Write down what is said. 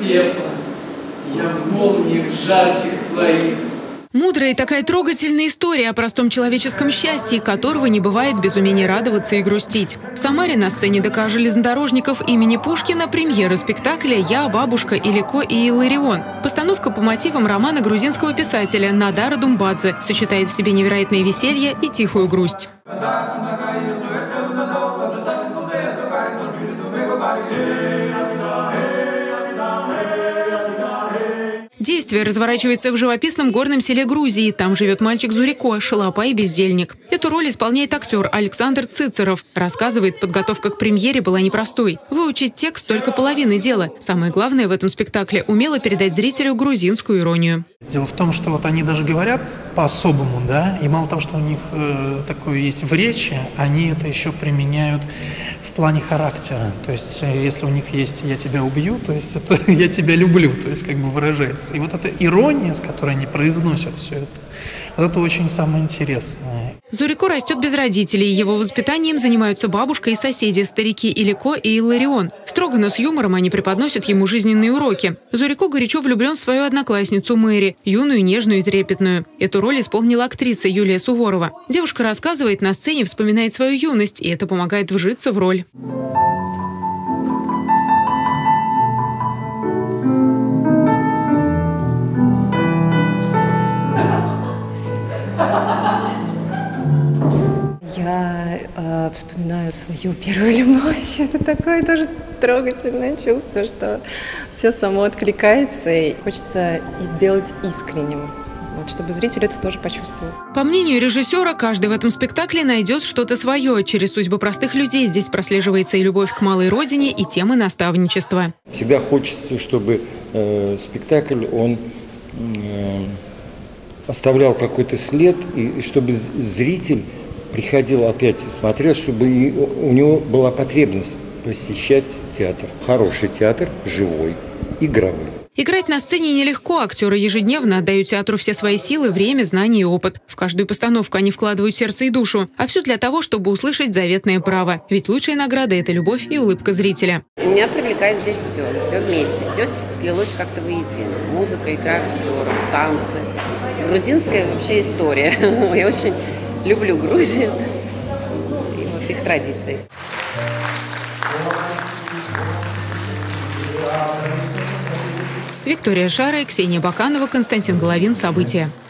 пепла, я в молниях жарких твоих. Мудрая и такая трогательная история о простом человеческом счастье, которого не бывает без умения радоваться и грустить. В Самаре на сцене ДК железнодорожников имени Пушкина премьера спектакля «Я, бабушка, Илико и Илларион». Постановка по мотивам романа грузинского писателя Надара Думбадзе сочетает в себе невероятное веселье и тихую грусть. Действие разворачивается в живописном горном селе Грузии. Там живет мальчик Зурико, шалопай и бездельник. Эту роль исполняет актер Александр Цицеров. Рассказывает, подготовка к премьере была непростой. Выучить текст только половины дела. Самое главное в этом спектакле – умело передать зрителю грузинскую иронию. Дело в том, что вот они даже говорят по-особому, да, и мало того, что у них такое есть в речи, они это еще применяют в плане характера. То есть, если у них есть «я тебя убью», то есть это «я тебя люблю», то есть как бы выражается. И вот эта ирония, с которой они произносят все это, вот это очень самое интересное. Зурико растет без родителей. Его воспитанием занимаются бабушка и соседи, старики Илико и Илларион. Строго, но с юмором они преподносят ему жизненные уроки. Зурико горячо влюблен в свою одноклассницу Мэри, юную, нежную и трепетную. Эту роль исполнила актриса Юлия Суворова. Девушка рассказывает на сцене, вспоминает свою юность, и это помогает вжиться в роль. Я вспоминаю свою первую любовь. Это такое тоже трогательное чувство, что все само откликается, и хочется сделать искренним, вот, чтобы зритель это тоже почувствовал. По мнению режиссера, каждый в этом спектакле найдет что-то свое. Через судьбы простых людей здесь прослеживается и любовь к малой родине, и темы наставничества. Всегда хочется, чтобы спектакль, он оставлял какой-то след, и чтобы зритель приходил опять, смотрел, чтобы у него была потребность посещать театр. Хороший театр, живой, игровой. Играть на сцене нелегко. Актеры ежедневно отдают театру все свои силы, время, знания и опыт. В каждую постановку они вкладывают сердце и душу. А все для того, чтобы услышать заветное право. Ведь лучшая награда – это любовь и улыбка зрителя. Меня привлекает здесь все вместе. Все слилось как-то воедино. Музыка, игра актеров, танцы. Грузинская вообще история. Я очень люблю Грузию и вот их традиции. Виктория Шара, Ксения Баканова, Константин Головин. События.